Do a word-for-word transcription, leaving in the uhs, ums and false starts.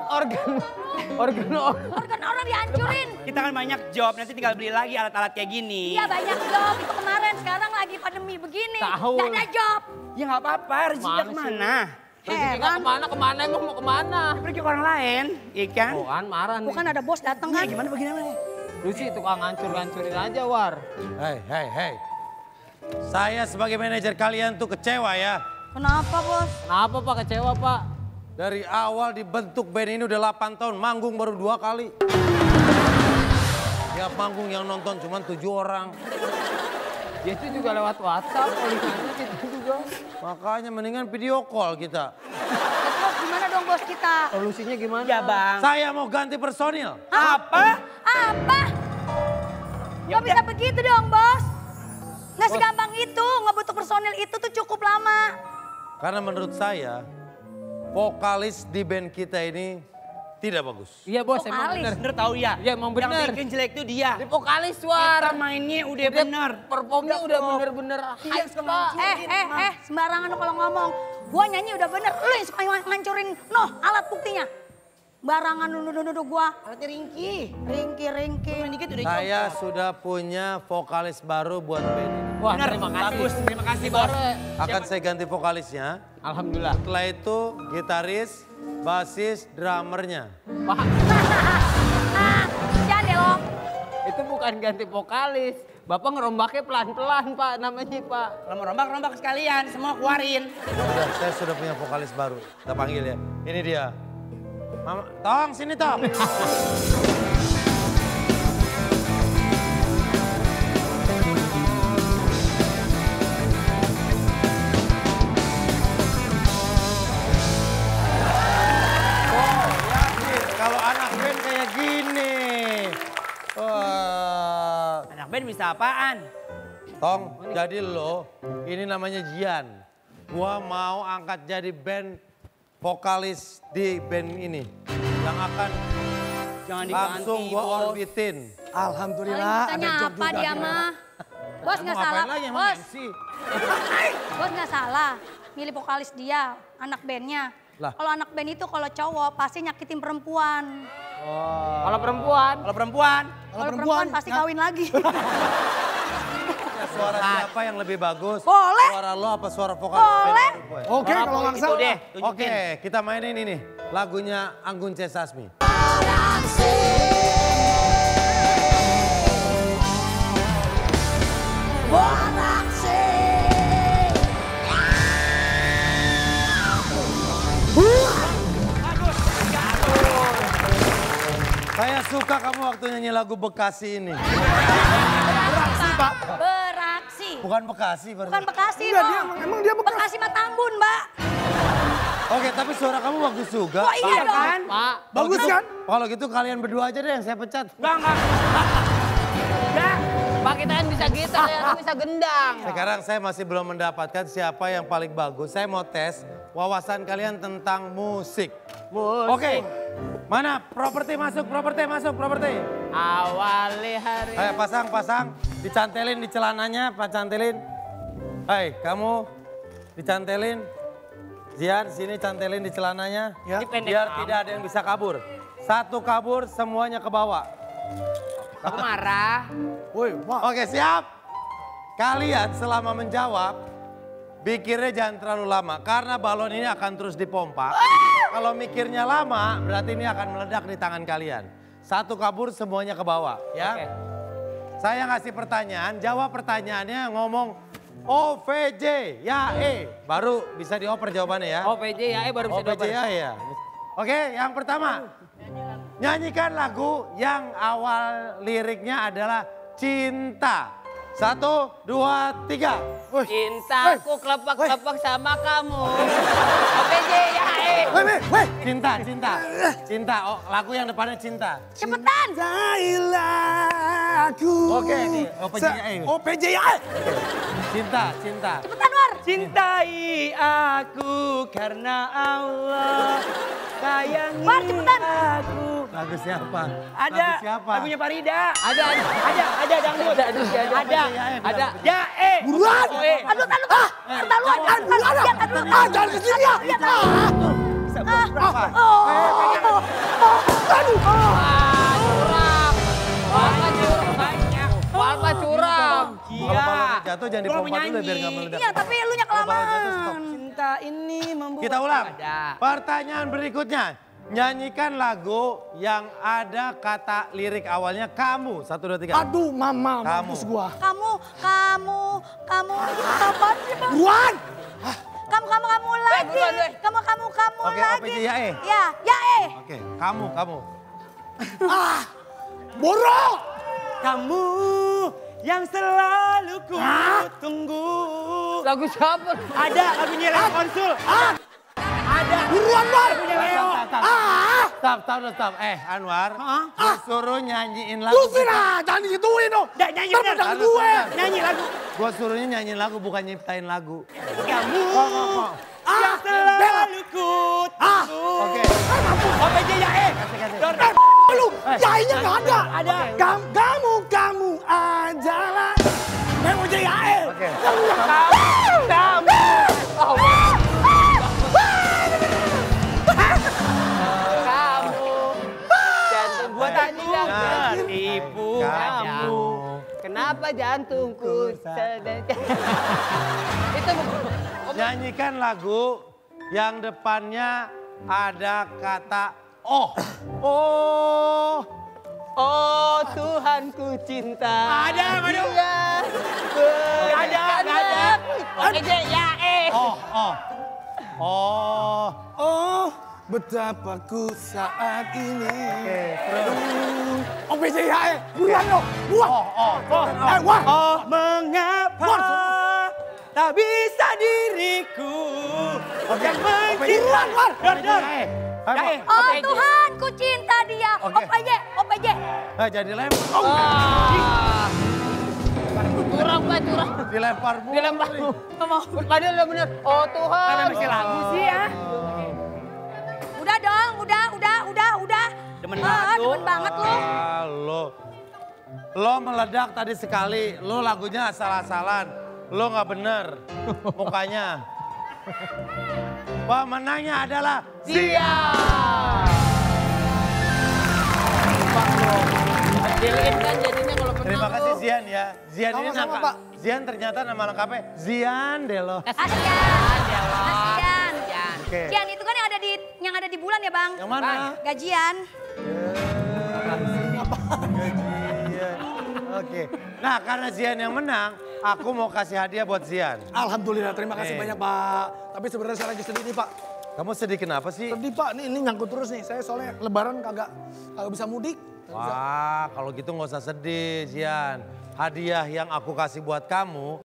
organ, organ, organ orang dihancurin. Kita kan banyak job, nanti tinggal beli lagi alat-alat kayak gini. Iya banyak job, itu kemarin sekarang lagi pandemi begini. Tahu. Gak ada job. Ya nggak apa-apa, rezekinya kemana? Rezeki nggak kemana, kemana emang mau kemana? Pergi ke orang lain, iya kan? Oh kan marah nih. Bukan ada bos datang kan? Gimana bagaimana? Lu sih tukang ngancur-ngancurin aja, War. Hei, hei, hei. Saya sebagai manajer kalian tuh kecewa ya. Kenapa bos? Kenapa Pak kecewa Pak? Dari awal dibentuk band ini udah delapan tahun, manggung baru dua kali. Tiap manggung yang nonton cuma tujuh orang. Ya itu juga lewat WhatsApp, tulisannya gitu juga. Makanya mendingan video call kita. Terus gimana dong bos kita? Solusinya gimana? Ya bang. Saya mau ganti personil. Apa? Apa? Ya Gak bisa begitu dong bos. Nggak segampang itu, ngebentuk personil itu tuh cukup lama. Karena menurut saya, vokalis di band kita ini tidak bagus. Iya bos, emang Vokalis. bener. Bener tahu ya? Iya emang bener. Yang bikin jelek tuh dia. Di vokalis War. Kita mainnya udah, Udah bener. Performnya udah bener-bener hype Pak. Eh, eh, eh, sembarangan lu kalau ngomong. Gua nyanyi udah bener, lu yang suka ngancurin. Noh, alat buktinya. Barangan nuduh-nuduh gua. Alatnya ringki. Ringki, ringki. Dikit udah Saya copot. sudah punya vokalis baru buat band ini. Wah Bener, terima kasih. bagus. Terima kasih bos. Akan saya ganti vokalisnya. Alhamdulillah. Setelah itu gitaris, basis, drummernya. Pak, Ah, jangan deh lo. itu bukan ganti vokalis. Bapak ngerombaknya pelan-pelan Pak namanya Pak. Kalau mau rombak, rombak sekalian. Semua keluarin. Udah, saya sudah punya vokalis baru. Kita panggil ya. Ini dia. Mama, Tong, sini Tong. Kalau anak band kayak gini. Wah. Anak band bisa apaan? Tong, jadi lo, ini namanya Jian. Gua mau angkat jadi band vokalis di band ini. Yang akan Jangan langsung diganti, gua bos. orbitin. Alhamdulillah Paling ada ditanya job apa juga. dia mah? Bos Mau nggak ngapain salah, lagi emang bos. M C? Bos nggak salah. Milih vokalis dia, anak bandnya. Lah. Kalau anak band itu kalau cowok pasti nyakitin perempuan. Kalau perempuan, Kalau perempuan, Kalau perempuan, pasti kawin lagi. Ya, suara siapa yang lebih bagus? Boleh. Suara lo apa suara vokalis Boleh. band gue? Oke kalau nggak itu salah. deh. Oke, kita mainin ini. Lagunya Anggun C. Sasmi. Saya suka kamu waktu nyanyi lagu Bekasi ini. Beraksi, Pak. Beraksi. Bukan Bekasi, baru. Bukan Bekasi, Enggak, Bang. dia emang- emang dia Bekasi. Bekasi mah Tambun, Mbak. Oke, tapi suara kamu bagus juga. Oh iya dong. kan? Pak. Bagus Kalau gitu- kan? Kalau gitu kalian berdua aja deh yang saya pecat. enggak, enggak. Enggak. Pak kita kan bisa gitar, ya kan bisa gendang. Sekarang saya masih belum mendapatkan siapa yang paling bagus. Saya mau tes wawasan kalian tentang musik. Musik. Oke, mana properti masuk, properti masuk, properti. Awali hari. Ayo pasang, pasang. Dicantelin di celananya, Pak cantelin. Hai, kamu dicantelin. Zian, sini cantelin di celananya. Ya. Ini pendek Biar amat. tidak ada yang bisa kabur. Satu kabur, semuanya ke bawah. Aku marah. Woi, Pak. Oke, siap. Kalian selama menjawab, pikirnya jangan terlalu lama. Karena balon ini akan terus dipompa. Kalau mikirnya lama, berarti ini akan meledak di tangan kalian. Satu kabur, semuanya ke bawah. Ya. Oke. Saya ngasih pertanyaan, jawab pertanyaannya ngomong O V J, ya E. Baru bisa dioper jawabannya ya. O P J ya, eh baru O bisa V J ya E ya. Oke, yang pertama. Nyanyikan lagu yang awal liriknya adalah cinta. Satu, dua, tiga. Cintaku kelepak-kelepak sama kamu. O P J ya, eh. Woi, woi, woi. Cinta, cinta. Cinta, oh, lagu yang depannya cinta. Cepetan. Cintailah aku. Oke, nih, O P J ya E. O P J ya E. Cinta, cinta. Cepetan, War. Cintai aku karena Allah. Sayangi War, cepetan. aku. Lagu siapa? Ada. Lagu siapa? Lagunya Farida. Ada, ada. Ada, ada dangdut. Ada, ada, ada. Ada. Ada. Ya, eh. Buruan. Oh, eh. Aduh, aduh, ah. Entar lu, Buruan, buruan. lihat, aduh. Ah, jangan kesini ya. Ah. Bisa berapa? Oh. jatuh jangan Gua mau dipompa dulu biar nyanyi. nggak meledak. Iya, tapi lu nya Kalau balon jatuh, stop. kelamaan. Cinta ini membuat... Kita ulang. Ada. Pertanyaan berikutnya. Nyanyikan lagu yang ada kata lirik awalnya kamu. Satu, dua, tiga. Aduh, mama, Kamu. mampus gua. Kamu, kamu, kamu, apaan sih bang? Buruan! Kamu, kamu, kamu lagi. buruan, deh. Kamu, kamu, kamu Oke, lagi. O P J ya, eh. Ya, ya eh. Oke, kamu, kamu. Ah, Boro! Kamu yang selalu ku tunggu. Lagu siapa? Ada lagunya Leo Konsul. Ada. Buruan, Bang! Lagunya Leo. Ah! Stop, stop, stop. Eh, Anwar. Hah? Gue suruh nyanyiin lagu. Lu sih lah, jangan digituin dong. Da, nyanyi Ntar bener. pedang Harus gue. bener. Nyanyi lagu. Gue suruhnya nyanyiin lagu, bukan nyiptain lagu. Kamu Kok, kok, kok. yang selalu ku Ah! tunggu. Oke. O P J ya eh. Kasih, kasih. Dor, Eh, lu, jahitnya nggak ada. Ada. Kamu, kamu, kamu adalah. Memo J A E. Oke. Kamu. Kamu. Jantung gua tadi yang Tertipu Kamu. Kenapa jantungku sedang... Itu bukan... Nyanyikan lagu yang depannya ada kata oh. Oh. Oh Tuhanku cinta. Ada, ada. Dia Nggak ada, nggak ada. Oke J, ya eh. Oh, oh. Oh. Oh, betapa ku saat ini. Oke, terus. O P J A E, buruan lo, buruan. Oh, oh. Oh, eh, wah. Oh mengapa tak bisa diriku yang mencintai. Buruan, War. Dor, dor. Eh, Ya, eh. Oh Oke, J. Tuhan, ku cinta dia. Oke. O P J, O P J. eh, jadi lempar. Oh, Ah. Curang Pak, curang. dilempar mulu. Dilempar. Padahal udah bener. Oh Tuhan. Mana masih lagu sih ya? Udah dong, udah, udah, udah, udah. Demen Ah, banget lu. Demen banget lu. Ah, lo. Lo meledak tadi sekali. Lo lagunya asal-asalan. Lo nggak bener mukanya. Pemenangnya adalah Dia. Kecilin kan jadinya kalau menang Terima lu. kasih Zian ya. Zian ini Sama-sama, nangka. Pak. Zian ternyata nama lengkapnya Zian Delo. Kasian, kasian. Oke. Kian itu kan yang ada di yang ada di bulan ya bang? Yang mana? Gajian. Zian. Oke. Nah karena Zian yang menang, aku mau kasih hadiah buat Zian. Alhamdulillah, terima kasih Nih. banyak Pak. Tapi sebenarnya saya lagi sedih nih Pak. Kamu sedih kenapa sih? Sedih Pak, ini, ini nyangkut terus nih. Saya soalnya lebaran kagak kagak bisa mudik. Wah kalau gitu nggak usah sedih Zian. Hadiah yang aku kasih buat kamu